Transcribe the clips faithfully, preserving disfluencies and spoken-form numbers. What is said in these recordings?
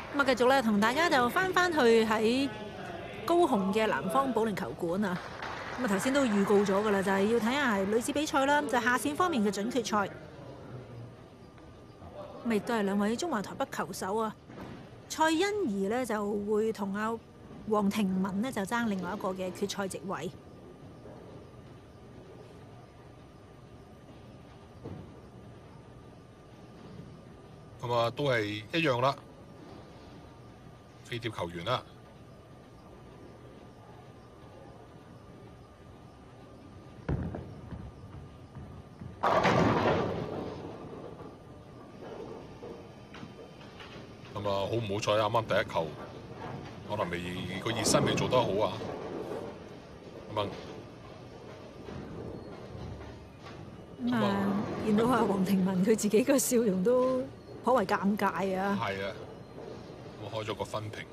咁啊，繼續咧同大家就翻翻去喺高雄嘅南方保齡球館啊。咁啊，頭先都預告咗噶啦，就係、是、要睇下係女子比賽啦，就係、下線方面嘅準決賽。咁亦都係兩位中華台北球手啊，蔡欣怡呢就會同阿黃庭雯呢就爭另外一個嘅決賽席位。 咁啊，都係一樣啦，飛碟球員啦。咁啊，好唔好彩？啱啱第一球可能未個熱身未做得好啊。咁啊， 咁啊，見到阿黃庭雯佢自己個笑容都頗為尷尬啊。 係啊，我開咗個分屏。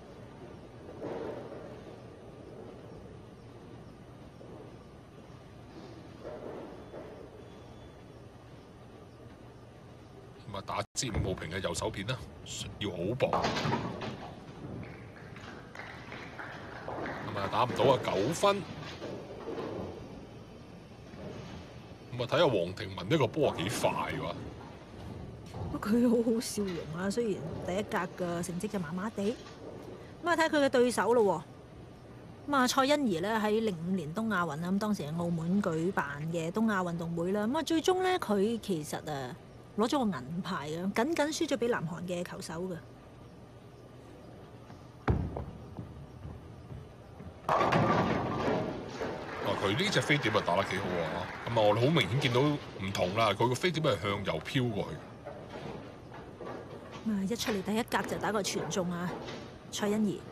咁啊，打支五號屏嘅右手片啦，要好薄。咁啊，打唔到啊，九分。咁啊，睇下黃庭雯呢個波幾快喎。 佢好好笑容啊，雖然第一格嘅成績就麻麻地。咁啊，睇佢嘅對手咯。咁啊，蔡欣怡咧喺零五年東亞運啦，咁當時係澳門舉辦嘅東亞運動會啦。咁啊，最終咧佢其實啊攞咗個銀牌嘅，僅僅輸咗俾南韓嘅球手嘅。 佢呢隻飛碟啊打得幾好啊！咁啊，我哋好明顯見到唔同啦，佢個飛碟係向右飄過去。 咁啊，一出嚟第一格就打個全中啊，蔡欣怡。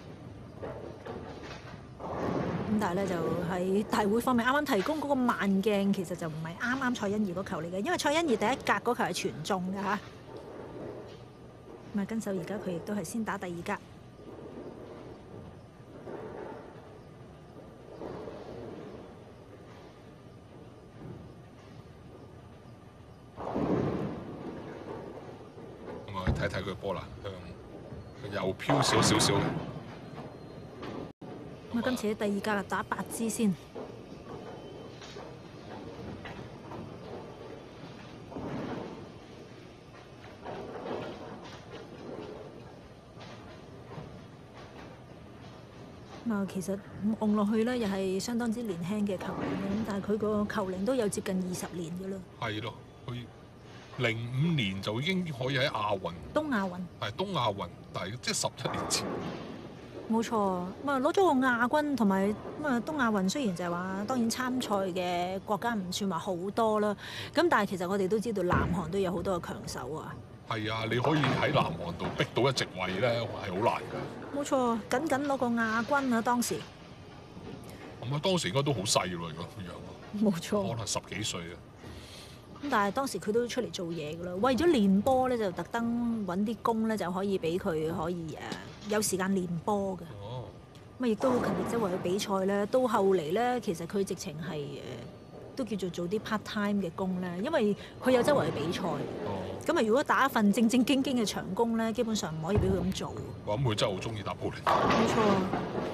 咁但係咧就喺大會方面啱啱提供嗰個慢鏡，其實就唔係啱啱蔡欣怡嗰球嚟嘅，因為蔡欣怡第一格嗰球係全中嘅嚇。咁啊，跟手而家佢亦都係先打第二格。 睇睇佢波啦，向右飄少少少嘅。 咁啊，今次喺第二格啦，打八支先。咁啊，其實望落去咧，又係相當之年輕嘅球員嘅，咁但係佢個球齡都有接近二十年嘅啦。 係咯，佢零五年就已經可以喺亞運， 東亞運係東亞運，但係即係十七年前。 冇錯，咁啊攞咗個亞軍，同埋咁啊東亞運雖然就係話當然參賽嘅國家唔算話好多啦，咁但係其實我哋都知道南韓都有好多嘅強手啊。 係啊，你可以喺南韓度逼到一席位咧，係好難㗎。 冇錯，僅僅攞個亞軍啊當時。 咁啊，當時應該都好細咯，如果咁樣。 冇錯。 可能十幾歲啊。 咁但係當時佢都出嚟做嘢㗎啦，為咗練波咧，就特登揾啲工咧，就可以俾佢可以誒、呃、有時間練波嘅。 哦。 咁啊，亦都好勤力周圍去比賽咧。到後嚟咧，其實佢直情係誒都叫做做啲 part time 嘅工咧，因為佢有周圍去比賽。 哦。 咁啊，如果打一份正正經經嘅長工咧，基本上唔可以俾佢咁做。 哇！咁佢真係好中意打保齡。 冇錯。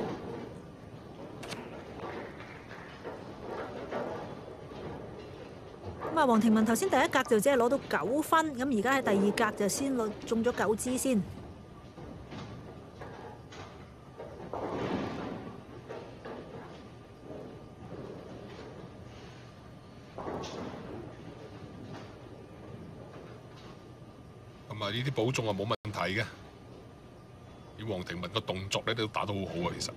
咁啊，黃庭雯頭先第一格就只係攞到九分，咁而家喺第二格就先攞中咗九支先。 咁啊，呢啲保中啊冇問題嘅。而黃庭雯個動作咧都打得好好啊，其實。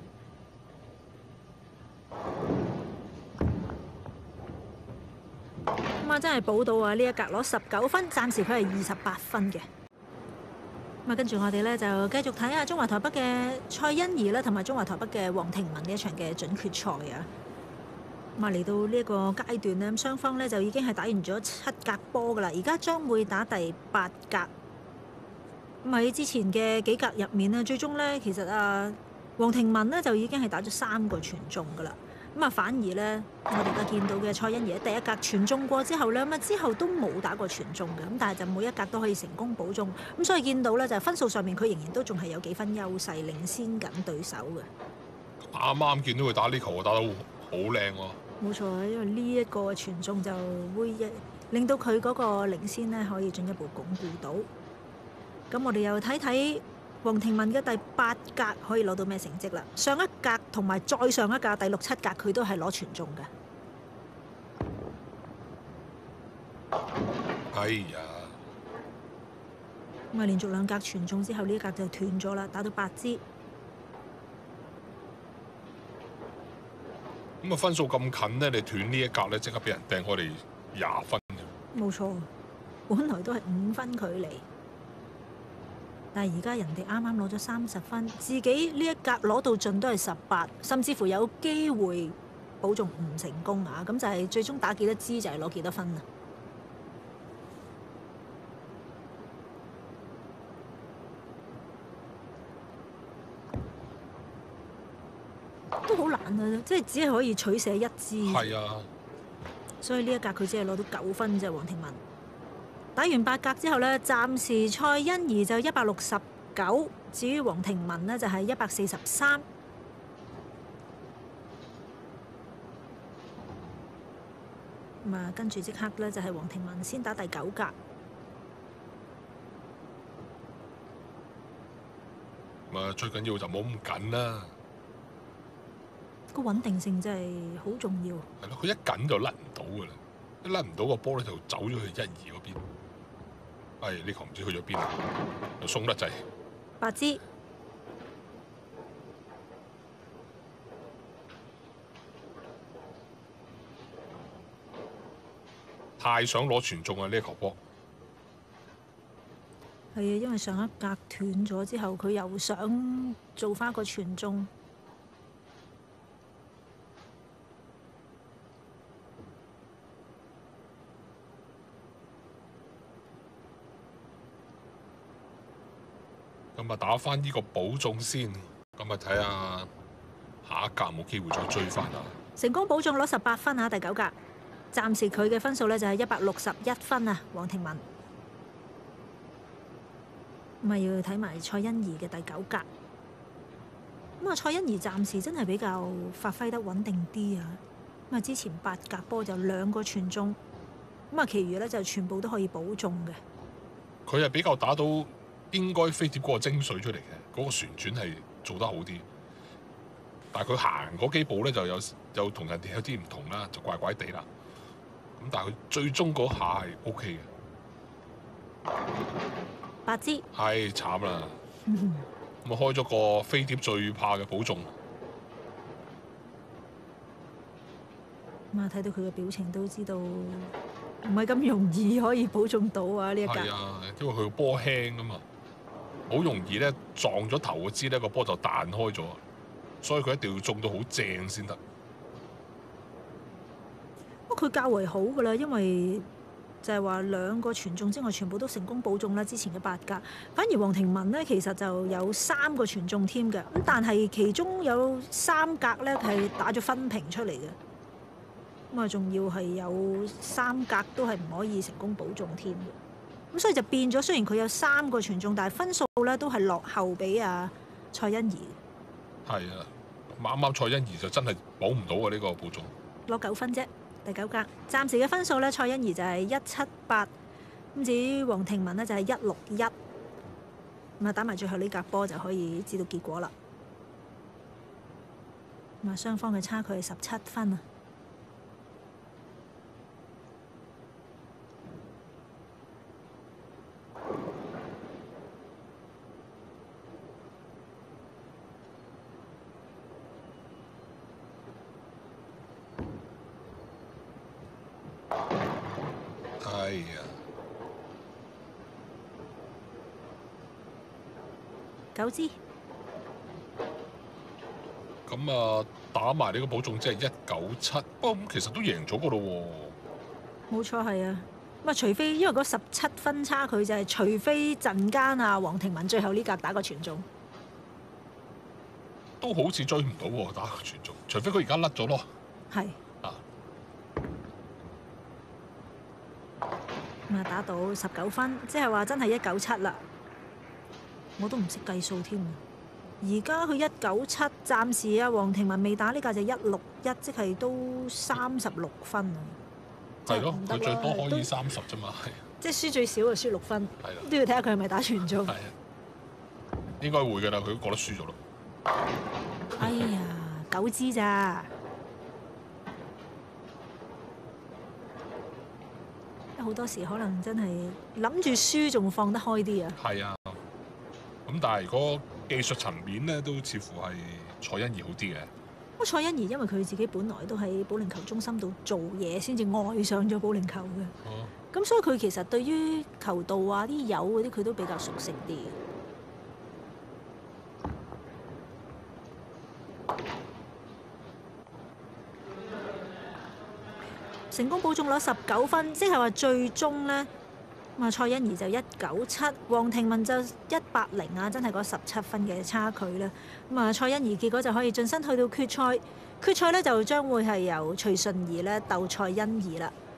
咁啊，真係保到啊！呢一格攞十九分，暫時佢係二十八分嘅。咁啊，跟住我哋咧就繼續睇下中華台北嘅蔡欣怡啦，同埋中華台北嘅黃庭雯呢一場嘅準決賽啊。咁啊，嚟到呢一個階段咧，雙方咧就已經係打完咗七格波噶啦，而家將會打第八格。咁喺之前嘅幾格入面咧，最終咧其實啊，黃庭雯咧就已經係打咗三個全中噶啦。 咁啊，反而咧，我哋而家見到嘅蔡欣怡第一格全中過之後咧，咁啊之後都冇打過全中嘅，咁但係就每一格都可以成功保中，咁所以見到咧就係分數上面佢仍然都仲係有幾分優勢，領先緊對手嘅。 啱啱見到佢打呢球，打得好好靚喎。 冇錯，因為呢一個傳中就會令到佢嗰個領先咧可以進一步鞏固到。咁我哋又睇睇黃庭文嘅第八格可以攞到咩成績啦？上一格同埋再上一格第六七格佢都係攞傳中嘅。 哎呀！ 咁啊，連續兩格傳中之後，呢一格就斷咗啦，打到八支。 咁啊，分數咁近咧，你斷呢一格咧，即刻俾人掟開你廿分嘅。 冇錯，本來都係五分距離，但係而家人哋啱啱攞咗三十分，自己呢一格攞到盡都係十八，甚至乎有機會保中唔成功啊！咁就係最終打幾多支就係攞幾多分啊！都好難啊！即係只係可以取捨一支。 係啊， 所以呢一格佢只係攞到九分啫。黃庭文打完八格之後呢，暫時蔡欣怡就一百六十九，至於黃庭文呢，就係一百四十三。咁啊，跟住即刻呢，就係黃庭文先打第九格。 咁啊，最緊要就冇咁緊啦。 個穩定性真係好重要。 係咯，佢一緊就甩唔到噶啦，一甩唔到個波咧就走咗去一二嗰邊。哎，呢球唔知去咗邊啦，就鬆得滯。 八支。 太想攞傳中啊！呢球波。 係啊，因為上一格斷咗之後，佢又想做翻個傳中。 咁啊，打翻呢個保中先，咁啊睇下下一格冇機會再追翻啊！ 成功保中攞十八分啊！第九格，暫時佢嘅分數咧就係一百六十一分啊！黃庭文咁啊，要睇埋蔡欣怡嘅第九格。咁啊，蔡欣怡暫時真係比較發揮得穩定啲啊！咁啊，之前八格波就兩個傳中，咁啊，其餘咧就全部都可以保中嘅。 佢係比較打到應該飛碟嗰個精髓出嚟嘅，嗰、那個旋轉係做得好啲。但係佢行嗰幾步咧就有有同人哋有啲唔同啦，就怪怪地啦。咁但係佢最終嗰下係 O K 嘅。 八支。 係慘啦！咁啊開咗個飛碟最怕嘅保中。 咁啊睇到佢嘅表情都知道唔係咁容易可以保中到啊！呢一格。 係啊，因為佢個波輕啊嘛，好容易咧撞咗頭嗰支咧個波就彈開咗，所以佢一定要中到好正先得。 不過佢較為好噶啦，因為就係話兩個傳中之外，全部都成功保中啦。之前嘅八格，反而黃庭文呢，其實就有三個傳中添嘅，咁但係其中有三格咧係打咗分屏出嚟嘅，咁啊仲要係有三格都係唔可以成功保中添嘅，咁所以就變咗，雖然佢有三個傳中，但係分數咧都係落後俾阿蔡欣怡。 係啊，啱啱蔡欣怡就真係保唔到啊！呢、這個保中攞九分啫。第九格暫時嘅分數咧，蔡欣怡就係一七八，咁至於黃庭文呢，就係一六一，咁啊打埋最後呢格波就可以知道結果啦。咁啊雙方嘅差距係十七分啊。 係啊， 九支。 咁啊打埋呢個保中即係一九七，不過咁其實都贏咗個咯喎。 冇錯係啊，咁啊除非因為嗰十七分差距就係除非陣間啊黃庭文最後呢格打個傳中， 都好似追唔到喎，打個傳中，除非佢而家甩咗咯。 係啊， 咁啊打到十九分，即係話真係一九七啦。我都唔識計數添。而家佢一九七，暫時啊黃庭文未打呢架就一六一，即係都三十六分啊。 係咯，佢最多可以都三十啫嘛，係。 即係輸最少就輸六分， 係啦都要睇下佢係咪打全中。 係啊，應該會㗎啦，佢都覺得輸咗咯。 哎呀，九支咋？好多時可能真係諗住輸仲放得開啲啊！ 係啊，咁但係如果技術層面咧，都似乎係蔡欣怡好啲嘅。 咁蔡欣怡因為佢自己本來都喺保齡球中心度做嘢，先至愛上咗保齡球嘅。 哦， 咁所以佢其實對於球道啊、啲友嗰啲，佢都比較熟悉啲。成功保中率十九分，即係話最終呢，咁啊蔡欣怡就一九七，黃庭文就一百零啊，真係嗰十七分嘅差距啦。咁啊蔡欣怡結果就可以晉身去到決賽，決賽呢就將會係由徐順儀咧鬥蔡欣怡啦。